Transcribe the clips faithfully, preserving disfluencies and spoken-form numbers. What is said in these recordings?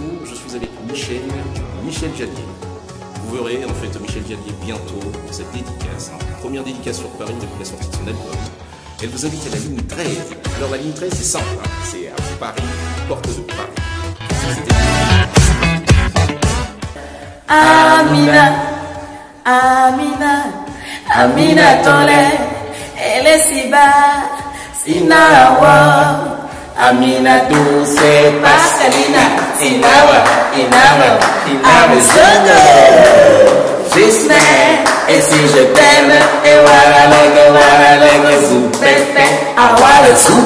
jour, je suis avec Michel, Michel Jallier. Vous verrez en fait Michel Jallier bientôt pour cette dédicace, hein, première dédicace sur Paris depuis la sortie de son album. Elle vous invite à la ligne treize. Alors la ligne treize c'est simple, hein, c'est à Paris, porte de Paris. Amina, Amina, Amina Tole, elle est si bas, Sinawa. Amina Dulce Pascalina, Inawa, Inawa, Inawa Zogo. Gisne, et si je t'aime, et voilà le voilà le zou, pepe, awa le zou.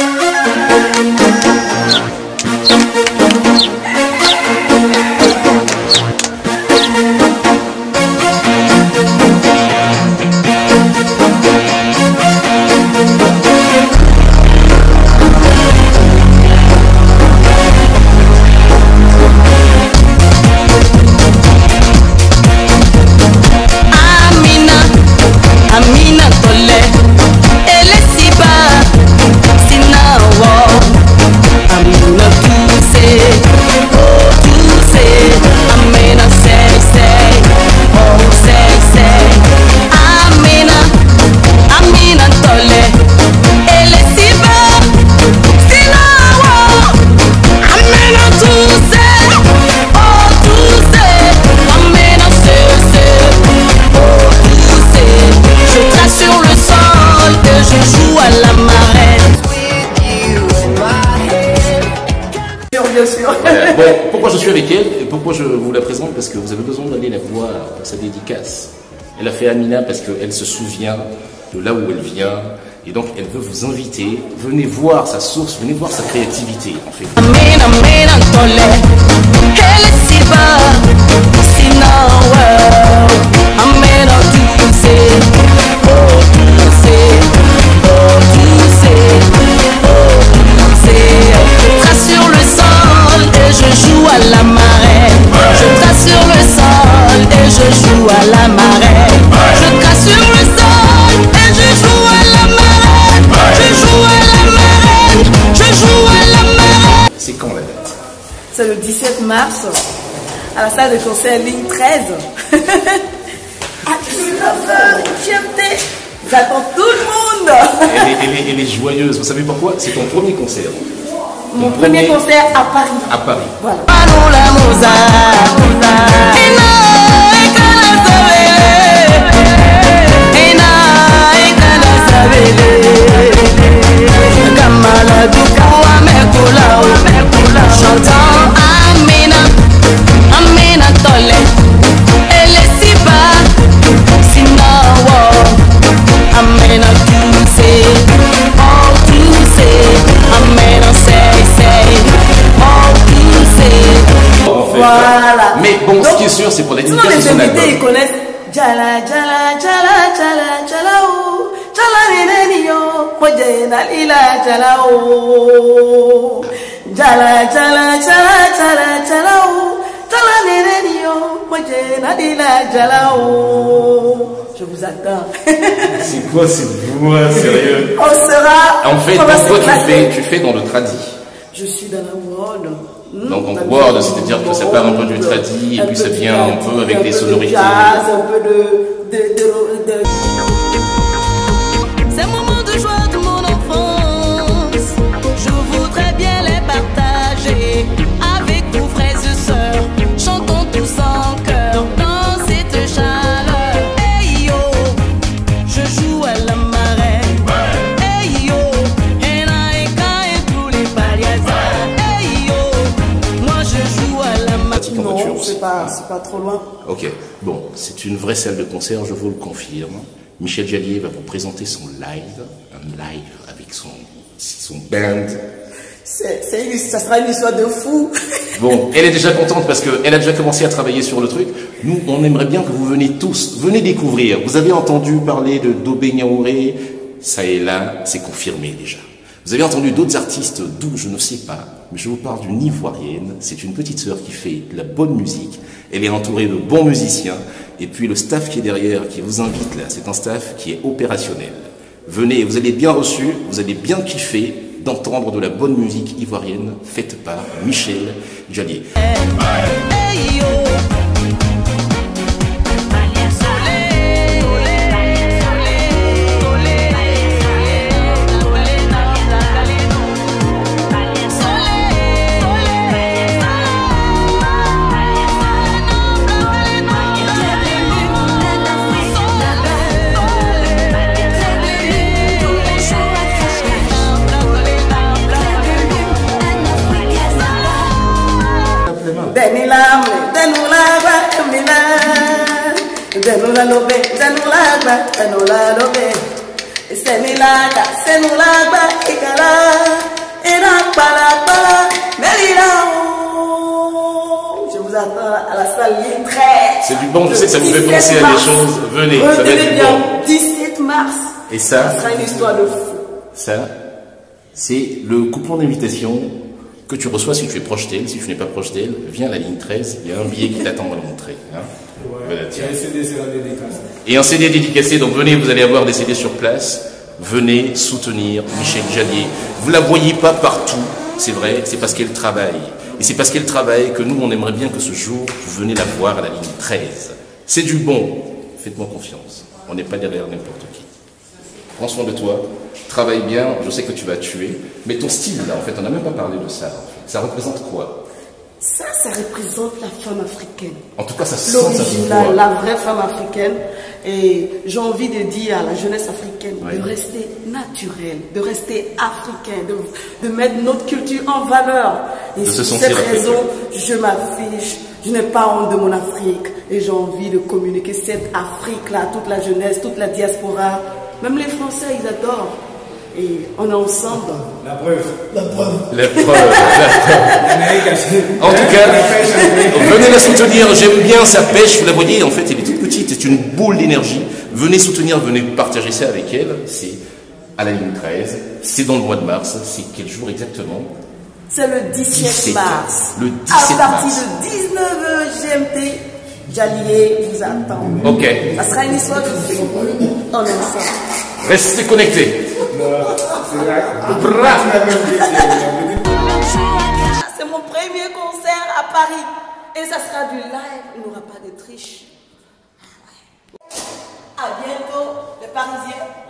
Bien sûr. Voilà. Bon, pourquoi je suis avec elle et pourquoi je vous la présente? Parce que vous avez besoin d'aller la voir pour sa dédicace. Elle a fait Amina parce qu'elle se souvient de là où elle vient et donc elle veut vous inviter. Venez voir sa source, venez voir sa créativité en fait. Amina, Amina, Tole, elle est si bas, Sinawa. Amina, tu sais, oh tu sais, oh tu sais, oh tu sais. Trace sur le sol et je joue à la marée. Je trace sur le sol et je joue à la marée. Je trace sur le sol et je joue à la marée. Je joue à la marée. Je joue à la marée. C'est quand la date? C'est le dix-sept mars à la salle de concert ligne treize. À dix-neuf heures, j'attends tout le monde. Elle est, elle, est, elle est joyeuse. Vous savez pourquoi? C'est ton premier concert. Mon premier concert à Paris. À Paris. Voilà. J'entends Amina, Amina Tole, elle est si bas, Sinawa. Amina tu sais, oh tu sais, Amina say say, oh tu sais. En fait, Voilà. mais bon, donc, ce qui est sûr, c'est pour la sinon dédicace de les son invités album. ils connaissent Jala Jala Jala Jala Jala ou Jala Nenio, Mojena Lila Jala ou Jala Jala Jala Jala Jala ou Jala Nenio, Mojena Lila Jala ou. Je vous attends. C'est quoi cette voix, sérieux? On sera. En fait, on va dans quoi tu s'éclater. fais? Tu fais dans le tradi. Je suis dans la world. Donc en world, c'est-à-dire que ça part un peu du tradi et puis ça vient un peu avec des sonorités. Un peu de, de, de, de... Ces moments de joie de mon enfance, je voudrais bien les partager avec vos frères et sœurs. Chantons tous en chœur dans cette chaleur. Hey yo, je joue à la marée. Hey yo, et là et quand et tous les palias. Hey yo, moi je joue à la marée. En voiture Non, aussi. c'est pas, c'est pas trop loin. Ok, bon, c'est une vraie salle de concert, je vous le confirme. Michel Jallier va vous présenter son live, un live avec son, son band. C'est, c'est une- ça sera une histoire de fou. Bon, elle est déjà contente parce qu'elle a déjà commencé à travailler sur le truc. Nous, on aimerait bien que vous venez tous, venez découvrir. Vous avez entendu parler de Dobé Niaouré, ça et là, c'est confirmé déjà. Vous avez entendu d'autres artistes d'où je ne sais pas, mais je vous parle d'une Ivoirienne. C'est une petite sœur qui fait de la bonne musique. Elle est entourée de bons musiciens. Et puis le staff qui est derrière, qui vous invite là, c'est un staff qui est opérationnel. Venez, vous allez bien reçus, vous allez bien kiffer. d'entendre de la bonne musique ivoirienne faite par Michel Jallier. Hey, yo. Denila, denula, denila, denula lobe, denula, denula lobe. Senila, senula, ikara, ina para para, melira. Je vous attends à la salle ligne treize. C'est du bon, je sais que ça vous fait penser à des choses. Venez, ça va être bien. bon. dix-sept mars. Et ça, ça sera une histoire de fou. Ça, c'est le coupon d'invitation que tu reçois si tu es proche d'elle. Si tu n'es pas proche d'elle, viens à la ligne treize, il y a un billet qui t'attend à l'entrée. Hein. Ouais, voilà, tiens. et un C D sera dédicacé. Et un C D dédicacé, donc venez, vous allez avoir des C D sur place. Venez soutenir Michel Jallier. Vous la voyez pas partout, c'est vrai, c'est parce qu'elle travaille. Et c'est parce qu'elle travaille que nous, on aimerait bien que ce jour, vous venez la voir à la ligne treize. C'est du bon, faites-moi confiance. On n'est pas derrière n'importe qui. Prends soin de toi, travaille bien, je sais que tu vas tuer, mais ton style là, en fait, on n'a même pas parlé de ça. En fait. Ça représente quoi? Ça, ça représente la femme africaine. En tout cas, ça sent ça. L'original, la vraie femme africaine. Et j'ai envie de dire à la jeunesse africaine ouais. de rester naturelle, de rester africain, de, de mettre notre culture en valeur. Et pour cette raison, je m'affiche, je n'ai pas honte de mon Afrique. Et j'ai envie de communiquer cette Afrique-là, toute la jeunesse, toute la diaspora. Même les Français, ils adorent. Et on est ensemble. La preuve. La preuve. La preuve. La preuve. En tout cas, venez la soutenir. J'aime bien sa pêche. Vous la voyez, en fait, elle est toute petite. C'est une boule d'énergie. Venez soutenir, venez partager ça avec elle. C'est à la ligne treize. C'est dans le mois de mars. C'est quel jour exactement? C'est le dix-sept mars. Le dix-sept mars. À partir de dix-neuf heures G M T, Jallier vous attend. Ok. Ça sera une histoire de fou. On est ensemble. Restez connectés. C'est mon premier concert à Paris. Et ça sera du live. Il n'y aura pas de triche. À bientôt, les Parisiens.